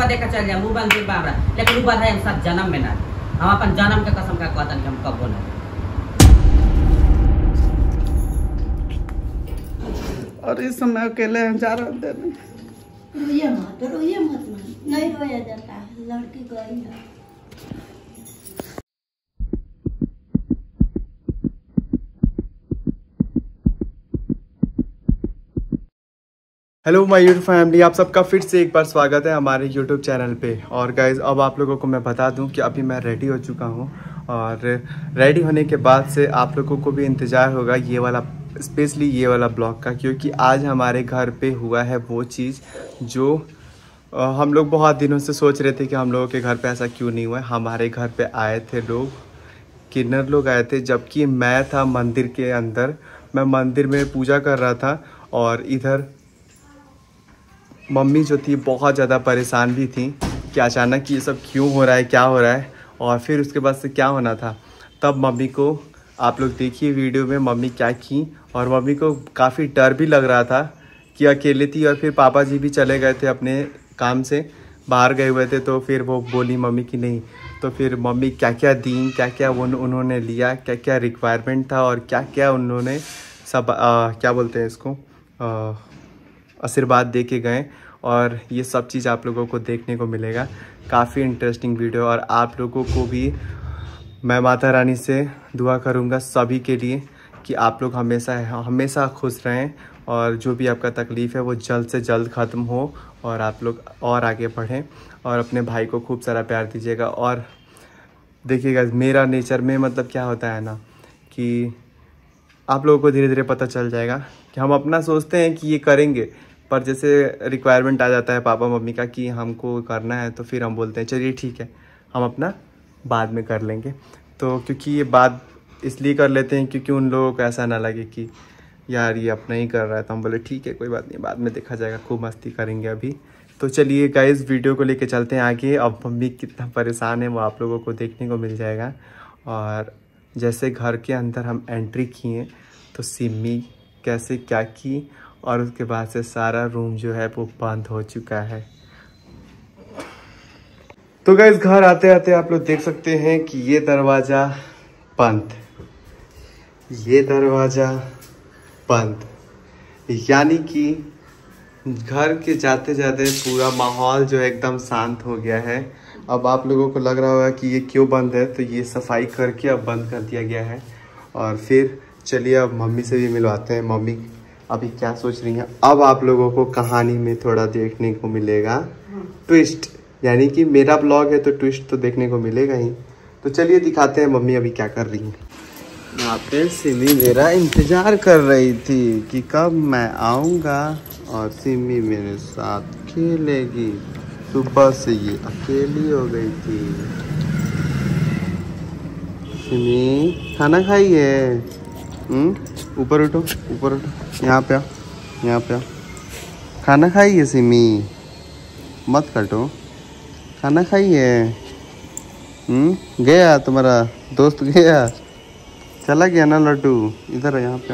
रवा देखा चल जाए मुंह बंद दिन बाबरा, लेकिन वो बात है हम साथ जन्म में ना, हम अपन जन्म के कसम का कहता नहीं हम कब बोले। और इस समय अकेले हैं जा रहे थे। रोइए मत नहीं रोया जाता है, लड़की गई है। हेलो माय यूट्यूब फैमिली, आप सबका फिर से एक बार स्वागत है हमारे यूट्यूब चैनल पे। और गाइज अब आप लोगों को मैं बता दूं कि अभी मैं रेडी हो चुका हूं और रेडी होने के बाद से आप लोगों को भी इंतज़ार होगा ये वाला, स्पेशली ये वाला ब्लॉग का, क्योंकि आज हमारे घर पे हुआ है वो चीज़ जो हम लोग बहुत दिनों से सोच रहे थे कि हम लोगों के घर पे ऐसा क्यों नहीं हुआ है। हमारे घर पे आए थे लोग, किन्नर लोग आए थे, जबकि मैं था मंदिर के अंदर, मैं मंदिर में पूजा कर रहा था और इधर मम्मी जो थी बहुत ज़्यादा परेशान भी थी कि अचानक ये सब क्यों हो रहा है, क्या हो रहा है और फिर उसके बाद से क्या होना था। तब मम्मी को आप लोग देखिए वीडियो में मम्मी क्या की, और मम्मी को काफ़ी डर भी लग रहा था कि अकेले थी, और फिर पापा जी भी चले गए थे अपने काम से, बाहर गए हुए थे। तो फिर वो बोली मम्मी की नहीं, तो फिर मम्मी क्या क्या दी, क्या क्या उन्होंने लिया, क्या क्या रिक्वायरमेंट था और क्या क्या उन्होंने सब क्या बोलते हैं इसको आशीर्वाद दे के गए। और ये सब चीज़ आप लोगों को देखने को मिलेगा, काफ़ी इंटरेस्टिंग वीडियो। और आप लोगों को भी मैं माता रानी से दुआ करूँगा सभी के लिए कि आप लोग हमेशा खुश रहें और जो भी आपका तकलीफ़ है वो जल्द से जल्द ख़त्म हो और आप लोग और आगे बढ़ें और अपने भाई को खूब सारा प्यार दीजिएगा। और देखिएगा मेरा नेचर में मतलब क्या होता है ना कि आप लोगों को धीरे धीरे पता चल जाएगा कि हम अपना सोचते हैं कि ये करेंगे, पर जैसे रिक्वायरमेंट आ जाता है पापा मम्मी का कि हमको करना है, तो फिर हम बोलते हैं चलिए ठीक है हम अपना बाद में कर लेंगे। तो क्योंकि ये बात इसलिए कर लेते हैं क्योंकि उन लोगों को ऐसा ना लगे कि यार ये अपना ही कर रहा है, तो हम बोले ठीक है कोई बात नहीं, बाद में देखा जाएगा, खूब मस्ती करेंगे अभी। तो चलिए गाइस वीडियो को लेके चलते हैं आगे। अब मम्मी कितना परेशान है वो आप लोगों को देखने को मिल जाएगा। और जैसे घर के अंदर हम एंट्री किए तो सिमी कैसे क्या की, और उसके बाद से सारा रूम जो है वो बंद हो चुका है। तो गाइस घर आते आते आप लोग देख सकते हैं कि ये दरवाज़ा बंद, ये दरवाज़ा बंद, यानी कि घर के जाते जाते पूरा माहौल जो है एकदम शांत हो गया है। अब आप लोगों को लग रहा होगा कि ये क्यों बंद है, तो ये सफाई करके अब बंद कर दिया गया है। और फिर चलिए अब मम्मी से भी मिलवाते हैं, मम्मी अभी क्या सोच रही हैं। अब आप लोगों को कहानी में थोड़ा देखने को मिलेगा ट्विस्ट, यानी कि मेरा ब्लॉग है तो ट्विस्ट तो देखने को मिलेगा ही। तो चलिए दिखाते हैं मम्मी अभी क्या कर रही हैं। यहाँ पे सिमी मेरा इंतज़ार कर रही थी कि कब मैं आऊँगा और सिमी मेरे साथ खेलेगी। सुबह से ये अकेली हो गई थी। सिमी खाना खाई है? ऊपर उठो, ऊपर उठो, यहाँ पे आओ, यहाँ पे आओ। खाना खाई है सिमी? मत काटो, खाना खाई है? गया तुम्हारा दोस्त, गया चला गया ना लड्डू? इधर है, यहाँ पे आओ।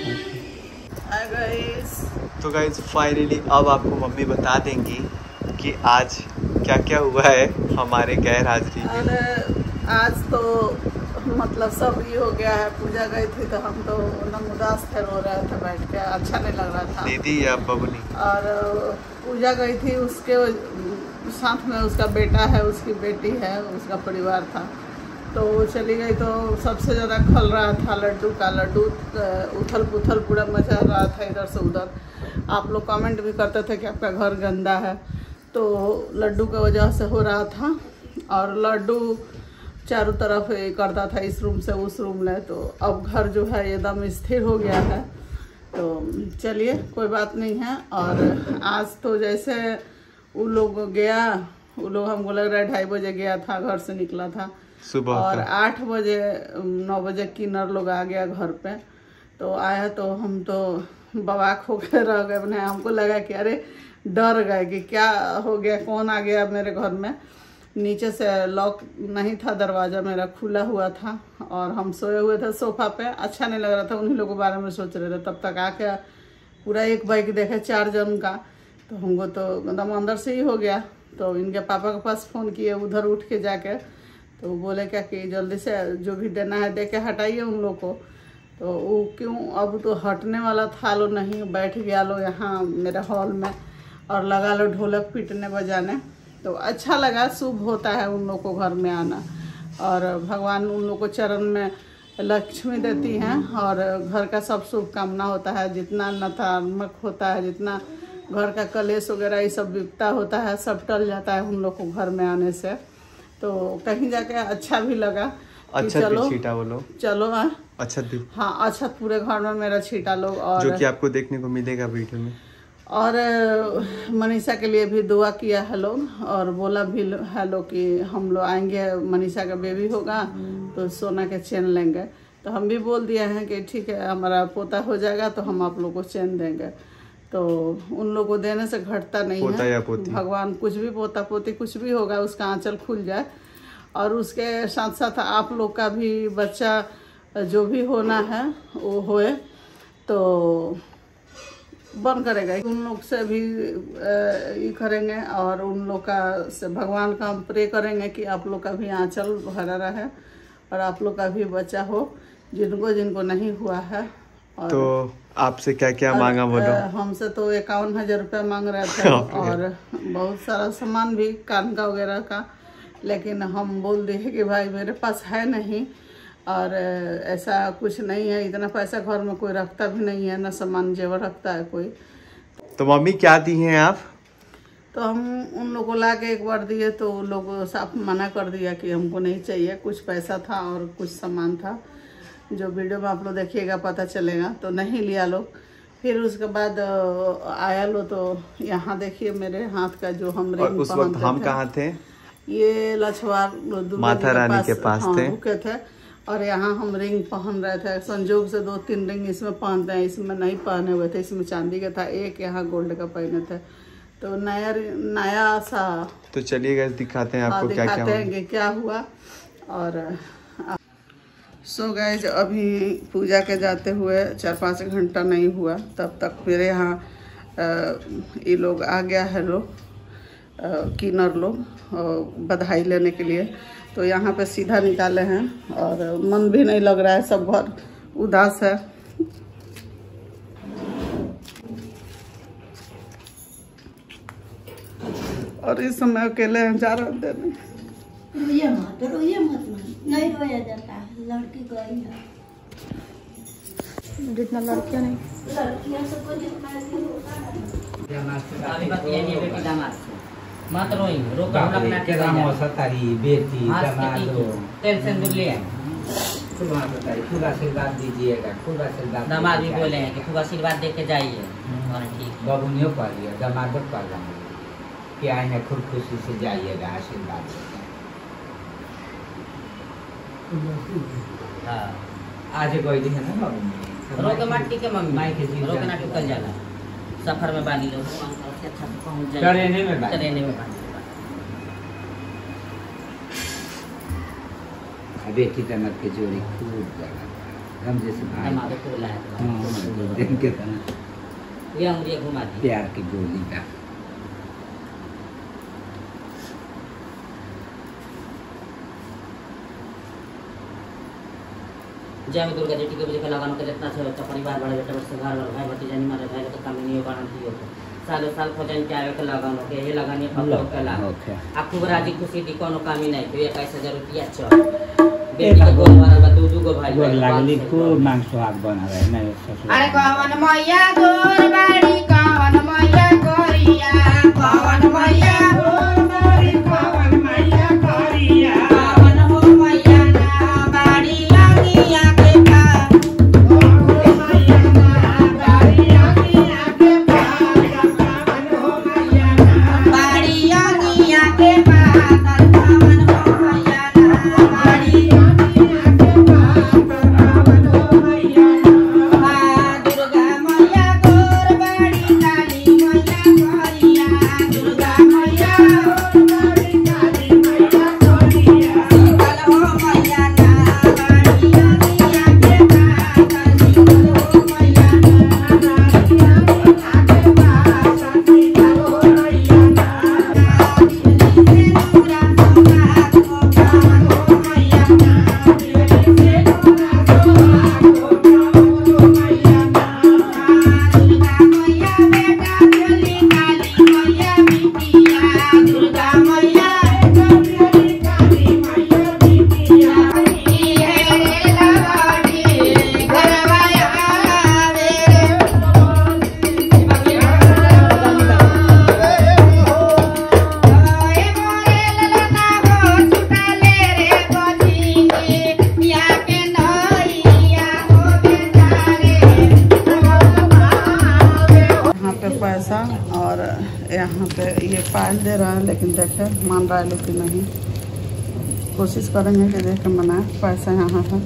तो गाइस फाइनली अब आपको मम्मी बता देंगी कि आज क्या क्या हुआ है हमारे गैर हाजिरी में। अरे आज तो मतलब सब ये हो गया है, पूजा गई थी तो हम तो एकदम उदास थे, रो रहे थे बैठ के, अच्छा नहीं लग रहा था। दीदी या बबनी? और पूजा गई थी, उसके साथ में उसका बेटा है, उसकी बेटी है, उसका परिवार था, तो वो चली गई। तो सबसे ज़्यादा खल रहा था लड्डू का, लड्डू उथल पुथल पूरा मचा रहा था इधर से उधर। आप लोग कमेंट भी करते थे कि आपका घर गंदा है, तो लड्डू की वजह से हो रहा था। और लड्डू चारों तरफ करता था, इस रूम से उस रूम में, तो अब घर जो है एकदम स्थिर हो गया है। तो चलिए कोई बात नहीं है। और आज तो जैसे वो लोग गया, वो लोग हमको लग रहा है 2:30 बजे गया था, घर से निकला था सुबह, और 8 बजे 9 बजे किन्नर लोग आ गया घर पे। तो आया तो हम तो बवाक होकर रह गए, अपने हमको लगा कि अरे डर गए कि क्या हो गया, कौन आ गया मेरे घर में। नीचे से लॉक नहीं था, दरवाज़ा मेरा खुला हुआ था और हम सोए हुए थे सोफ़ा पे, अच्छा नहीं लग रहा था, उन्हीं लोगों के बारे में सोच रहे थे। तब तक आके पूरा एक बाइक देखे 4 जन का, तो हमको तो एकदम अंदर से ही हो गया तो इनके पापा के पास फ़ोन किए उधर उठ के जाके, तो वो बोले क्या कि जल्दी से जो भी देना है दे के हटाइए उन लोग को। तो वो क्यों अब तो हटने वाला था लो नहीं, बैठ गया लो यहाँ मेरे हॉल में और लगा लो ढोलक पीटने बजाने। तो अच्छा लगा, शुभ होता है उन लोग को घर में आना, और भगवान उन लोग को चरण में लक्ष्मी देती हैं और घर का सब शुभ कामना होता है। जितना नकारात्मक होता है, जितना घर का कलेश वगैरह ये सब विपता होता है, सब टल जाता है उन लोग को घर में आने से। तो कहीं जाके अच्छा भी लगा। अच्छा चलो छीटा वो लोग, चलो अच्छा हाँ अच्छा पूरे घर में मेरा छीटा लोग, और जो कि आपको देखने को मिलेगा वीडियो में। और मनीषा के लिए भी दुआ किया है लोग, और बोला भी है लोग कि हम लोग आएंगे, मनीषा का बेबी होगा तो सोना के चेन लेंगे। तो हम भी बोल दिए हैं कि ठीक है हमारा पोता हो जाएगा तो हम आप लोग को चेन देंगे। तो उन लोग को देने से घटता नहीं पोता है, या पोती, भगवान कुछ भी पोता पोती कुछ भी होगा उसका आंचल खुल जाए। और उसके साथ साथ आप लोग का भी बच्चा जो भी होना है वो होए तो बन करेगा। उन लोग से भी ये करेंगे, और उन लोग का से भगवान का हम प्रे करेंगे कि आप लोग का भी आंचल भरा रहे और आप लोग का भी बच्चा हो, जिनको जिनको नहीं हुआ है। और तो आपसे क्या क्या मांगा बोलो? हमसे तो 51,000 रुपया मांग रहे थे और बहुत सारा सामान भी कान का वगैरह का, लेकिन हम बोल दिए कि भाई मेरे पास है नहीं, और ऐसा कुछ नहीं है, इतना पैसा घर में कोई रखता भी नहीं है, ना सामान जेवर रखता है कोई। तो मम्मी क्या दी हैं आप? तो हम उन लोगों को ला के एक बार दिए तो लोग साफ मना कर दिया कि हमको नहीं चाहिए। कुछ पैसा था और कुछ सामान था, जो वीडियो में आप लोग देखिएगा पता चलेगा, तो नहीं लिया लोग। फिर उसके बाद आया लो तो यहाँ देखिए मेरे हाथ का जो हम और उस वक्त हम कहाँ थे? ये लछवार माता रानी के पास थे, रुके थे, और यहाँ हम रिंग पहन रहे थे। संजोग से 2-3 रिंग इसमें पहनते हैं, इसमें नहीं पहने हुए थे, इसमें चांदी का था, एक यहाँ गोल्ड का पहने थे। तो नया सा। तो चलिएगा दिखाते हैं आपको क्या क्या दिखाते हैं क्या हुआ। और सो गाइस अभी पूजा के जाते हुए 4-5 घंटा नहीं हुआ, तब तक मेरे यहाँ ये लोग आ गया है, लोग किन्नर लोग बधाई लेने के लिए। तो यहाँ पे सीधा निकाले हैं और मन भी नहीं लग रहा है, सब घर उदास है। और इस समय अकेले हैं, जा रहे देने। रोइए मत नहीं रोया जाता है, लड़की गई है। जितना लड़कियां नहीं, लड़कियां सबको जितना भी होता है। अभी बात ये नहीं बेटी दामाद से मत रोई, रोका लगना के राम सतारी बेटी दामाद तेल सिंदूर ले आए। खूब सतारी, खूब आशीर्वाद दीजिएगा, खूब आशीर्वाद। दामाद भी बोले हैं कि खूब आशीर्वाद दे के जाइए। और ठीक बाबूनियों पा लिया, दामादों पा लेंगे कि आए हैं, खूब खुशी से जाइएगा, आशीर्वाद। हाँ आज कोई दिन है ना बाबू रोके मट्टी के मम्मी माई के जी रोके ना टुकल जाला। सफर में बानी लोग अच्छा से पहुंच जाए, ट्रेने में बानी। ट्रेने में बानी। बेटी तनक के जोड़ी खूब जगह हम जैसे भाई दामाद को बुलाया था। हाँ दिन के तना ये अंगुरी घुमा दी प्यार की गोली का। जय में दुर्गा जी टीके बजे लगानो के जितना से बच्चा परिवार बड़े बेटा बच्चे घर वाले भाई भतीजा नहीं मारे भाई तो कमी नहीं बारन थी होतो सालों साल खोजन के आवे के लगानो के ये लगानी फलो के ला आपको राजी खुशी दी कोनो कमी नहीं तो 21,000 रुपया चल बेटी के गोल वाला दू गो भाई गोर लागली को मांग सुहाग बना रहे नहीं ससुर। अरे कवन मैया गोर बाड़ी, कवन मैया गोरिया, कवन मैया गोर बाड़ी, कवन मैया गोरिया, कवन हो मैया ना बाड़ी आगिया के पार, कवन हो मैया ना बाड़ी आगिया के पार, कवन हो मैया ना बाड़ी आगिया के पार, कवन हो मैया ना बाड़ी आगिया के पार, कवन हो मैया ना। दुर्गा मैया गोर बाड़ी, काली मैया गोरिया, दुर्गा मैया गोर बाड़ी, काली मैया गोरिया, शीतल हो मैया ना बाड़ी आगिया के पार, शीतल हो मैया ना बाड़ी आगिया के पार, शीतल हो मैया ना। देखे मान रहा है लेकिन नहीं, कोशिश करेंगे कि देख के मनाए। पैसा यहाँ है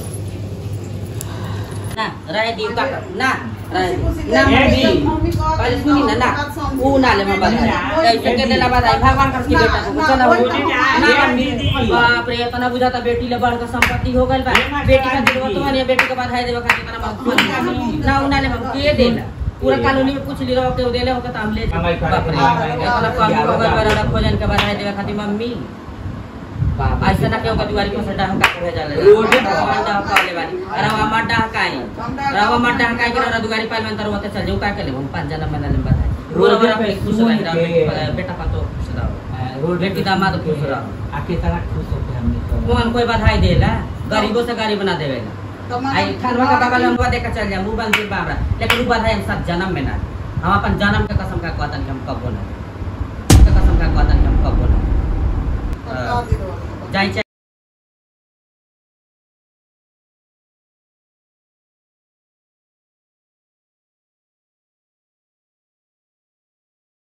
ना रह दी का ना ना दी पहले सुनी ना ना वो ना ले मैं बधाई कैसे के देला बधाई भगवान का बेटा को चला ना बाप रे इतना बुझाता बेटी ले बढ़ के संपत्ति हो गइल बा, बेटी का दिलवा तो मानिए बेटी के बधाई देवे खातिर इतना ना उना ले हम के देला पूरा कॉलोनी में पूछ ली रहो के देले हो के त हम ले बाप रे इतना काम हो गइल बड़ा खोजन के बधाई देवे खातिर मम्मी ऐसा ना क्यों का दुआरी पर सटा हम का भेजा ले रोड मांडा काले वाली रवा मांडा काई के ना दुआरी पाल में अंदर होते चल जाऊ का के ले हम 5 जन्म में बधाई रोड पे खुश रह बेटा का तो खुश रहो रोड बेटी दामाद खुश रहो आके तरह खुश होते हमने कौन कोई बधाई देला गरीबों से गाड़ी बना देवेला आई खानवा का बाबा लंबा देकर चल जा मुंह बंद दिन बाबरा लेकिन वो बधाई हम 7 जन्म में ना हम अपन जन्म के कसम का कहतन कि हम कब बोला कसम का कहतन कि हम कब बोला जाई